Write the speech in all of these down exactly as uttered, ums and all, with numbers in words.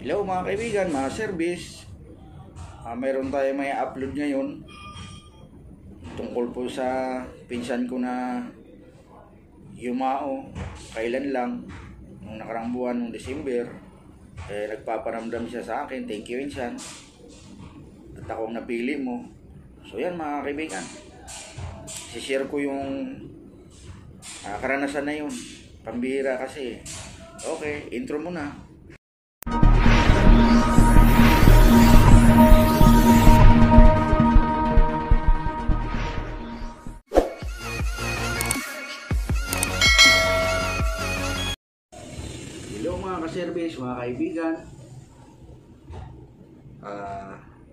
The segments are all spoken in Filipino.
Hello mga kaibigan, mga service. uh, Mayroon tayo may upload ngayon tungkol po sa pinsan ko na yumao kailan lang nung nakarang buwan ng December. Eh, nagpaparamdam siya sa akin. Thank you, pinsan, at akong napili mo. So yan mga kaibigan, sishare ko yung uh, karanasan na yun. Pambihira kasi. Okay, intro muna. Hello mga ka-service, mga kaibigan. uh,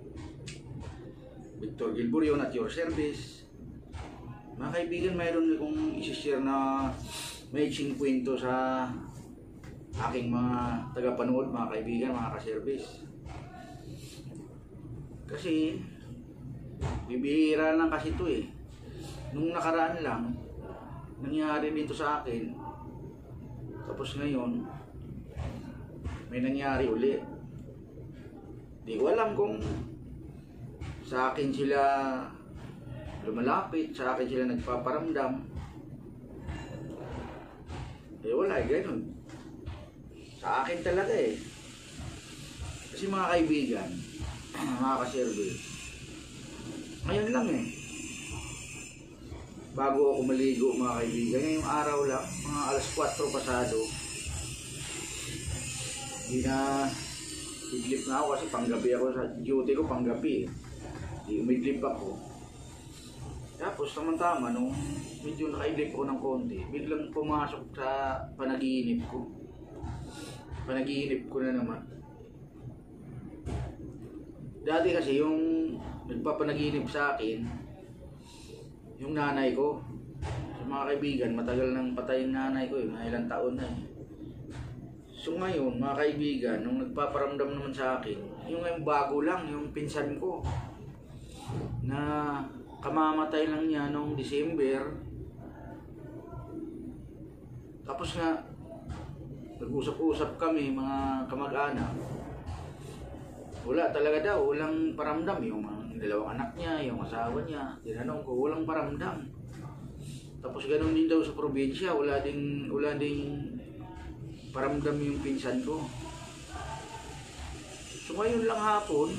Victor Gilburion at your service. Mga kaibigan, mayroon akong isi-share na maitsing kwento sa aking mga tagapanood, mga kaibigan, mga ka-service. Kasi bibihira lang kasi ito eh. Nung nakaraan lang nangyari dito sa akin, tapos ngayon may nangyari uli. Di ko alam kung sa akin sila lumalapit, sa akin sila nagpaparamdam. Eh wala eh, ganun. Sa akin talaga eh. Kasi mga kaibigan, mga ka-service, ngayon lang eh, bago ako maligo mga kaibigan, ngayong araw lang, mga alas kwatro pasado, hindi na idlip na ako kasi panggabi ako sa duty ko, panggabi eh. Hindi umidlip ako. Tapos tama-tama nung medyo nakaidlip ko ng konti, biglang pumasok sa panaginip ko. Panaginip ko na naman. Dati kasi yung nagpapanaginip sa akin, yung nanay ko. So mga kaibigan, matagal nang patay yung nanay ko, yung ilang taon na eh. So ngayon, mga kaibigan, nung nagpaparamdam naman sa akin, yung ngayon bago lang, yung pinsan ko, na kamamatay lang niya noong December. Tapos nga, nag-usap-usap kami, mga kamag-anak. Wala talaga daw, walang paramdam. Yung mga dalawang anak niya, yung asawa niya, tinanong ko, walang paramdam. Tapos ganun din daw sa probinsya, wala ding, wala ding paramdam yung pinsan ko. So ngayon lang hapon,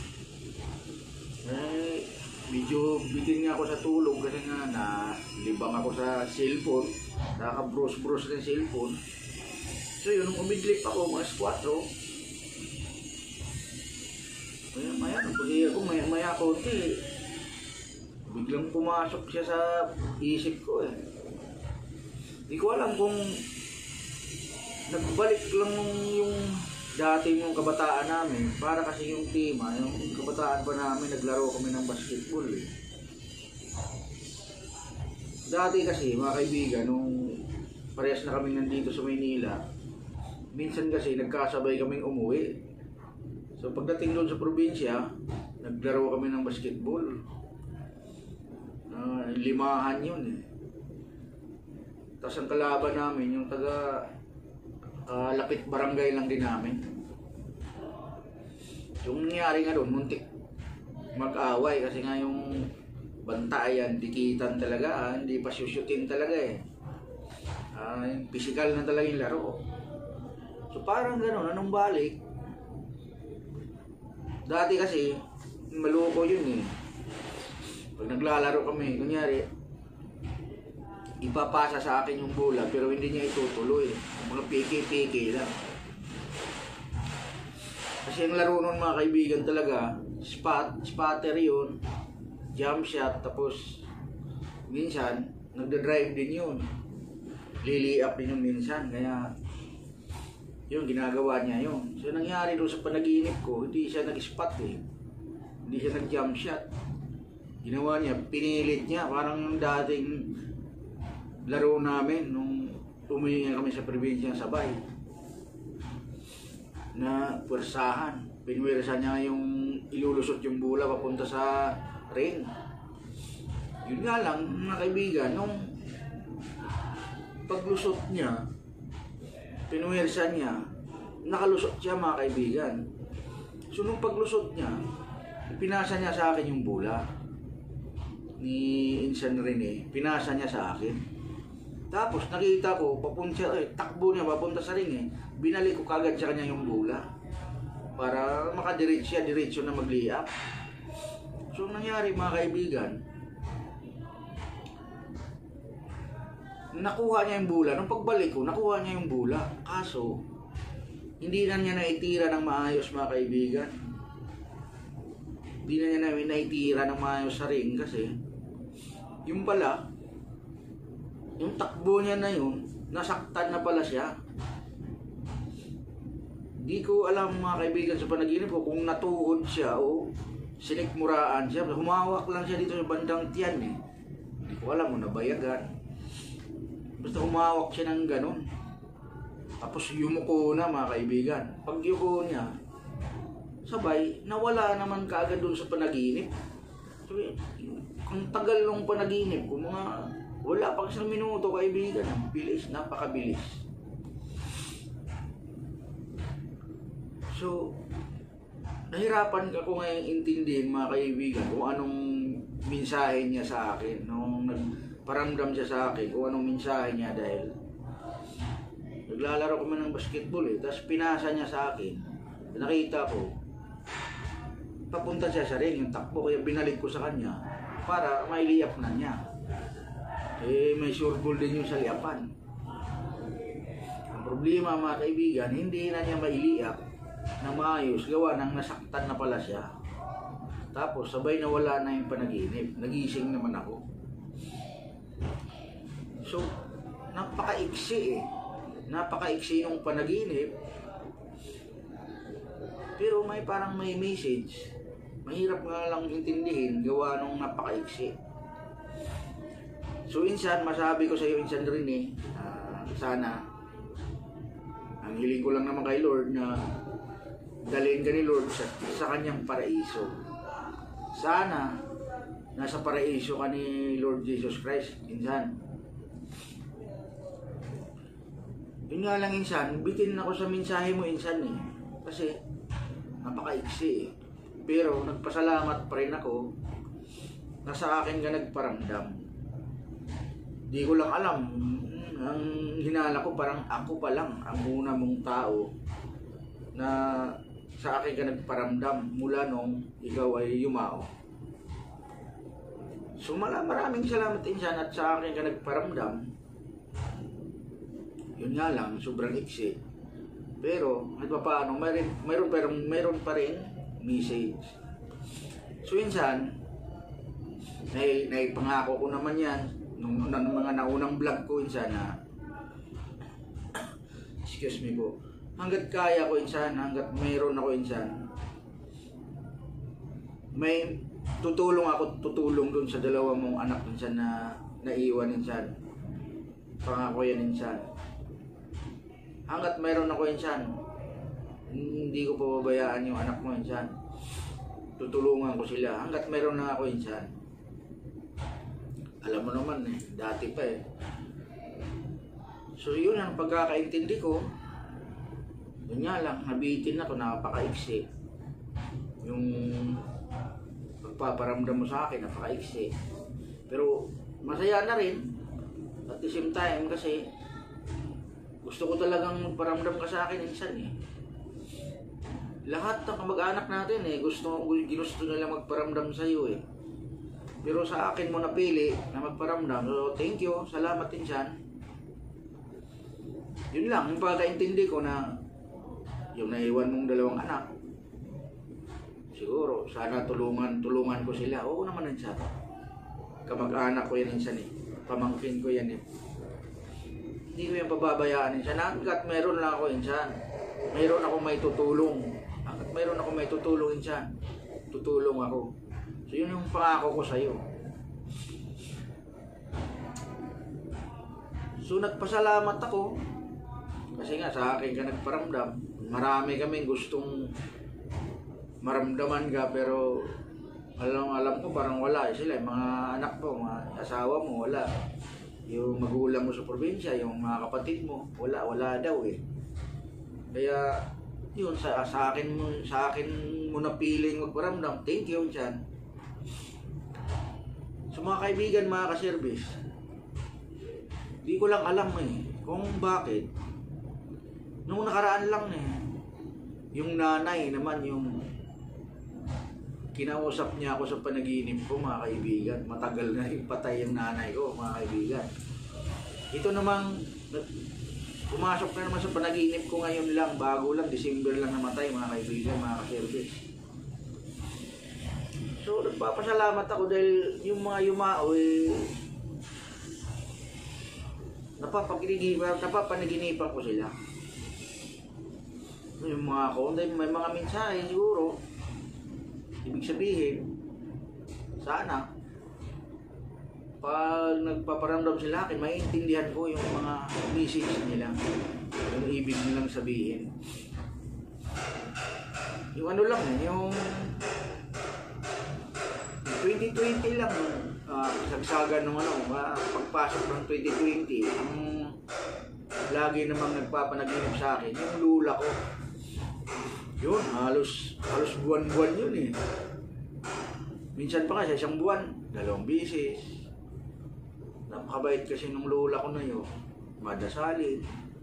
eh, medyo bitin nga ako sa tulog kasi nga na libang ako sa cellphone, nakaka-browse-browse ng cellphone. So yun, nung umidlip ako mga kwatro, maya maya, napagay ako, maya maya konti, biglang pumasok siya sa isip ko eh. Di ko alam kung nagbalik lang yung dati yung kabataan namin, para kasi yung tema, yung kabataan pa namin, naglaro kami ng basketball eh. Dati kasi mga kaibigan, nung parehas na kami nandito sa Maynila, minsan kasi nagkasabay kaming umuwi. So pagdating doon sa probinsya, naglaro kami ng basketball. Uh, limahan yun eh. Tapos ang kalaban namin, yung taga uh, lapit barangay lang din namin. Yung nangyari nga doon, muntik mag-away kasi nga yung bantayan, dikitan talaga, ah, hindi pa syusyutin talaga eh. Uh, physical na talaga yung laro. So parang gano'n, anong balik? Dati kasi, maloko yun eh. Pag naglalaro kami, kunyari, ipapasa sa akin yung bola pero hindi niya itutuloy. Mga piki-piki lang. Kasi ang laro nun mga kaibigan talaga, spot, spotter yun, jump shot, tapos minsan, nagda-drive din yun. Lili up din yung minsan, kaya yun, ginagawa niya yun. So nangyari doon sa panaginip ko, hindi siya nag-spot eh. Hindi siya nag-jump shot. Ginawa niya, pinilit niya, parang dating laro namin nung umuwi kami sa probinsya sabay. Na pwersahan. Pinwersa niya yung ilulusot yung bola papunta sa ring. Yun nga lang, mga kaibigan, nung paglusot niya, pinwersa niya, nakalusot siya mga kaibigan. So nung paglusot niya, pinasa niya sa akin yung bula ni Insan Rene, pinasa niya sa akin. Tapos nakita ko, papunta, eh, takbo niya, papunta sa ring eh. Binalik ko kagad sa kanya yung bula para makadiretso siya, diretso na mag-lay-up. So nangyari mga kaibigan, nakuha niya yung bula. Nung pagbalik ko, nakuha niya yung bula. Kaso, hindi na niya naitira ng maayos mga kaibigan. Hindi na niya namin naitira ng maayos sa ring kasi yung pala, yung takbo niya na yun, nasaktan na pala siya. Di ko alam mga kaibigan sa panaginip ko kung natuhod siya o sinikmuraan siya. Humawak lang siya dito sa bandang tiyan eh. Di ko alam mo nabayagan. Basta humawak siya ng ganun. Tapos yumuko na mga kaibigan. Pag yuko niya, sabay, nawala naman kaagad dun sa panaginip. Sabi, kung tagal nung panaginip, kung mga wala pang isang minuto kaibigan, ang bilis, napakabilis. So, nahirapan ako ngayon intindihin mga kaibigan kung anong mensahe niya sa akin. Nung nagparamdam siya sa akin, kung anong mensahe niya dahil naglalaro kami ng basketball eh. Tapos pinasa niya sa akin. Nakita ko, papunta siya sa ring, yung takbo. Kaya binalik ko sa kanya para mailiyap na niya. Eh, may sure ball din yung sa liyapan. Ang problema mga kaibigan, hindi na niya mailiyap na maayos. Gawa nang nasaktan na pala siya. Tapos sabay na wala na yung panaginip. Nagising naman ako. So, napaka-iksi eh. Napaka-iksi yung panaginip. Pero may parang may message. Mahirap nga lang intindihin gawa nung napaka-iksi. So insan, masabi ko sa iyo insan rin eh, uh, sana ang hiling ko lang naman kay Lord na dalhin ka ni Lord sa, sa kanyang paraiso. Sana nasa paraiso ka ni Lord Jesus Christ, insan. Yun nga lang insan, bitin ako sa mensahe mo insan eh. Kasi napaka-iksi eh. Pero nagpasalamat pa rin ako na sa akin ka nagparamdam. Di ko lang alam, ang hinala ko parang ako pa lang ang una mong tao na sa akin ka nagparamdam mula nung ikaw ay yumao. So maraming salamat insan at sa akin ka nagparamdam. Yun nga lang, sobrang iksi. Pero, at paano, mayroon, mayroon, mayroon, mayroon pa rin message. So, insan, nai, naipangako ko naman yan, nung, nung mga naunang vlog ko, insan, na, excuse me po, hanggat kaya ko, insan, hanggat mayroon ako, insan, may tutulong ako, tutulong dun sa dalawa mong anak, insan, na naiwan, insan. Pangako yan, insan. Hanggat mayroon ako insan, hindi ko pababayaan yung anak mo insan. Tutulungan ko sila. Hanggat mayroon na ako insan. Alam mo naman eh, dati pa eh. So yun ang pagkakaintindi ko. Yun nga lang, nabitin ako, napaka-iksi. Yung pagpaparamdam mo sa akin, napaka-iksi. Pero masaya na rin. At the same time kasi gusto ko talagang magparamdam ka sa akin insan eh. Lahat ng kamag-anak natin eh, gusto, ginusto nila magparamdam sa iyo eh. Pero sa akin mo napili na magparamdam. So thank you, salamat insan. Yun lang, yung pagkaintindi ko na yung naiwan mong dalawang anak. Siguro, sana tulungan, tulungan ko sila. Oo naman insan. Kamag-anak ko yan insan eh. Pamangkin ko yan eh. Hindi ko yung pababayaan insan. Hanggat meron lang ako insan. Meron ako may tutulong. Hanggat meron ako may tutulong insan. Tutulong ako. So yun yung pangako ko sa'yo. So nagpasalamat ako. Kasi nga sa akin ka nagparamdam. Marami kaming gustong maramdaman ka pero alam, alam ko parang wala. Sila yung mga anak mo, mga asawa mo, wala. Yung magulang mo sa probinsya, yung mga kapatid mo, wala, wala daw eh. Kaya, yun, sa, sa akin mo, sa akin mo napiling magparamdam, thank you, Insan. So mga kaibigan, mga ka-service, di ko lang alam eh, kung bakit. Nung nakaraan lang eh, yung nanay naman, yung kinausap niya ako sa panaginip ko, mga kaibigan. Matagal na yung patay yung nanay ko, mga kaibigan. Ito namang, pumasok na naman sa panaginip ko ngayon lang, bago lang, December lang namatay, mga kaibigan, mga ka-service. So, nagpapasalamat ako dahil yung mga yumao eh, napapaginipan, napapanaginipan ko sila. Yung mga ko, may mga mensahe siguro, ibig sabihin, sana, pag nagpaparamdam sila akin, maiintindihan ko yung mga message nila, yung ibig nilang sabihin. Yung ano lang, yung twenty twenty lang, uh, sagsagan ng ano, uh, pagpasok ng twenty twenty, ang lagi namang nagpapanaginip sa akin, yung lula ko. Yun, halos, halos buwan-buwan yun eh. Minsan pa nga sa isang buwan, dalawang bisis. Napakabait kasi nung lola ko na yun. Madasalin.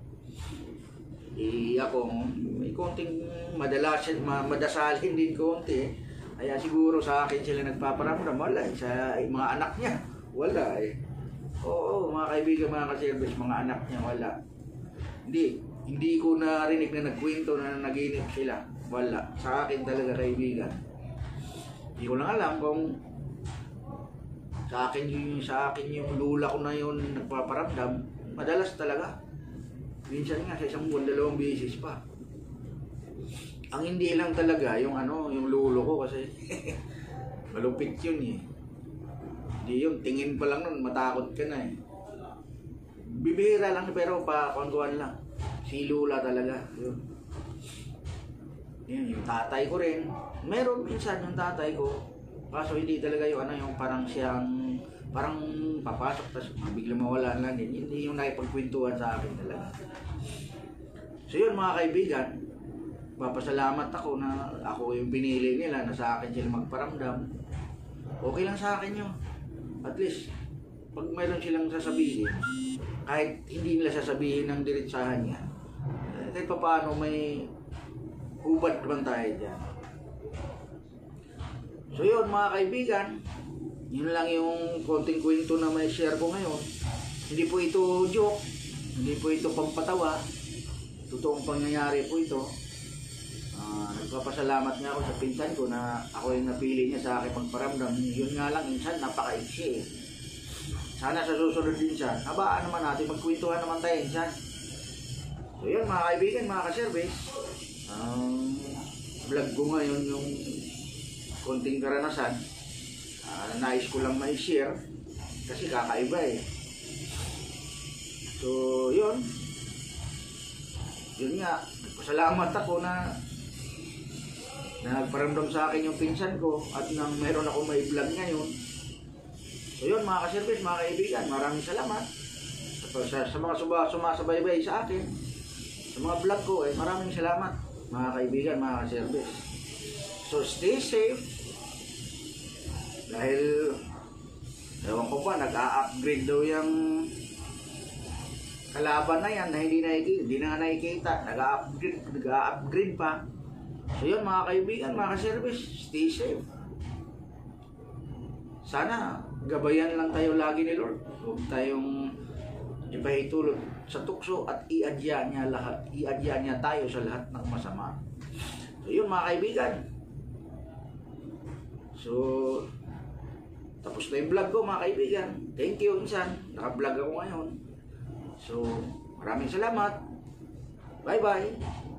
Eh ako, may konting madalasin, madasalin din konti. Kaya siguro sa akin sila nagpaparamdam. Wala eh. Sa mga anak niya, wala eh. Oo, mga kaibigan, mga ka-service, mga anak niya, wala. Hindi. Hindi ko narinig na nagkwento na naginip sila. Wala. Sa akin talaga, kaibigan. Hindi ko lang alam kung sa akin yung sa akin yung lula ko na yun nagpaparamdam. Madalas talaga. Minsan nga sa isang buwan, dalawang beses pa. Ang hindi lang talaga yung ano, yung lulo ko kasi malupit yun eh. Hindi yun, tingin pa lang nun, matakot ka na eh. Bibihira lang pero pa kuan-kuan lang. Si Lula talaga, yun. Yun, yung tatay ko rin. Meron minsan yung tatay ko. Kaso hindi talaga yung ano, yung parang siyang, parang papasok, tapos biglang mawala lang din. Hindi yung nakipagkwentuhan sa akin talaga. So yun mga kaibigan, papasalamat ako na ako yung pinili nila na sa akin sila magparamdam. Okay lang sa akin yun. At least, pag mayroon silang sasabihin, kahit hindi nila sasabihin ng diretsahan niya, kahit pa paano may hubad naman tayo dyan. So yun mga kaibigan, yun lang yung konting kwento na may share ko ngayon. Hindi po ito joke, hindi po ito pampatawa, totoong pangyayari po ito. Uh, nagpapasalamat nga ako sa pinsan ko na ako yung napili niya sa akin pagparamdam. Yun nga lang, insan, napaka-iksi eh. Sana sa susunod din siya, habaan naman natin, magkwentuhan naman tayo insan. So yun mga kaibigan, mga ka-service, ang um, vlog ko ngayon yung konting karanasan, uh, nais ko lang ma-share kasi kakaiba eh. So yun, yun nga, nagpasalamat ako na na nagparamdam sa akin yung pinsan ko at nang meron ako may vlog ngayon. So yun mga ka-service, mga kaibigan, maraming salamat sa, sa mga suba, sumasabay-bay sa akin sa mga vlog ko eh, maraming salamat mga kaibigan, mga ka-service. So stay safe dahil ewan ko pa, nag-a-upgrade daw yung kalaban na yan na hindi nakikita, hindi na nakikita, nag-a-upgrade, nag-a-upgrade pa. So yun mga kaibigan, mga ka-service, stay safe. Sana gabayan lang tayo lagi ni Lord. Huwag tayong ipahitulot sa tukso at iadya niya lahat, iadya niya tayo sa lahat ng masama. So yun mga kaibigan. So tapos na yung vlog ko mga kaibigan. Thank you insan, naka-vlog ako ngayon. So maraming salamat. Bye bye.